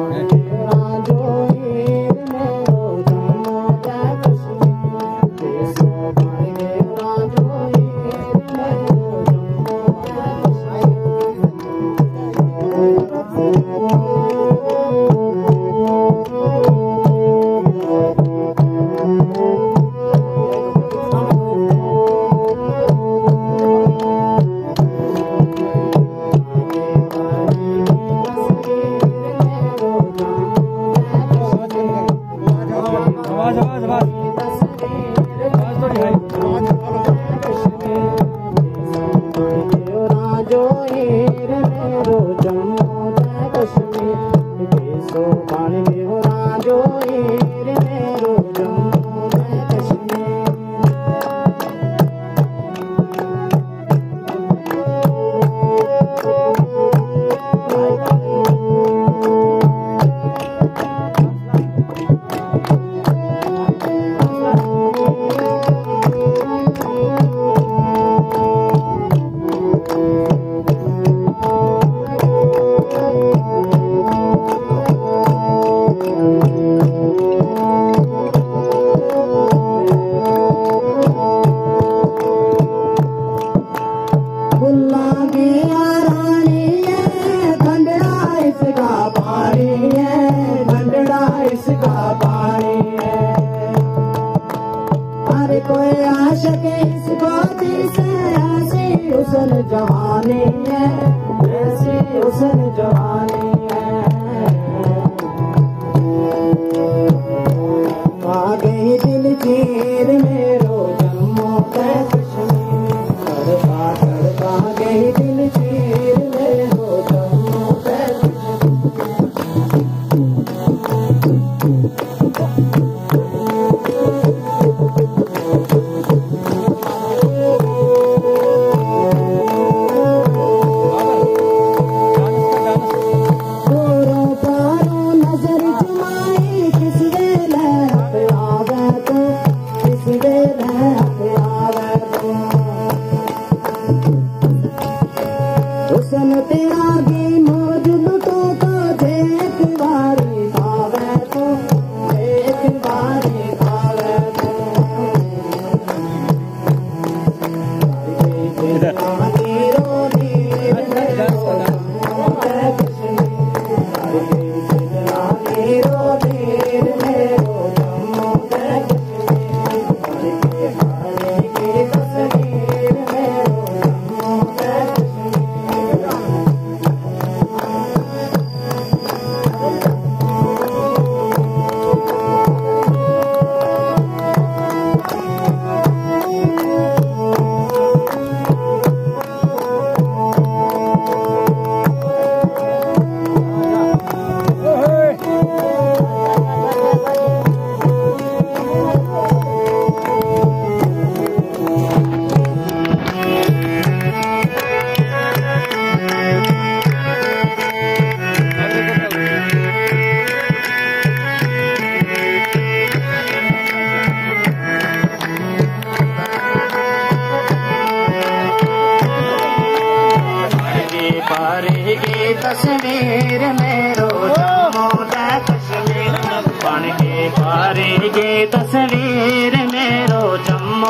तस्वीर मेरो जम्मू कश्मीर बन के पारे के तस्वीर मेरो जम्मू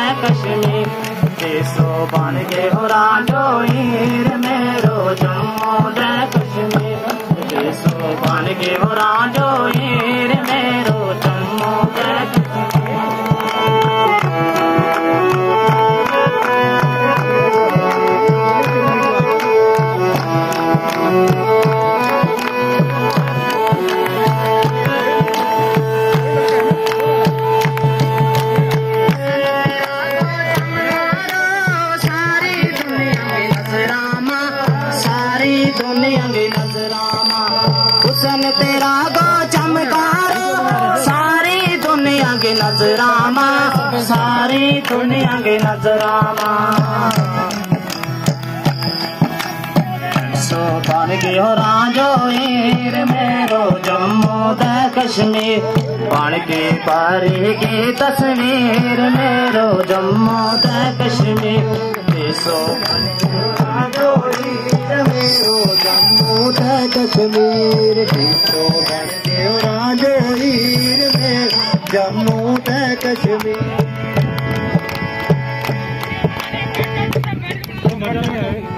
कश्मीर देशो बन के राजो हीर मेरो जम्मू कश्मीर देशो बन के राजो हीर मेरो जम्मू तेरा गो चमकारो सारी दुनिया के नजरामा सारी दुनिया के नजरामा सो बन के हो राजो हीर मेरो जम्मू कश्मीर बन के पारे की तस्वीर मेरो जम्मू कश्मीर सो बन के राजो हीर मेरो जम्मू कश्मीर तो बन गयो राजो हीर में जम्मू ते कश्मीर।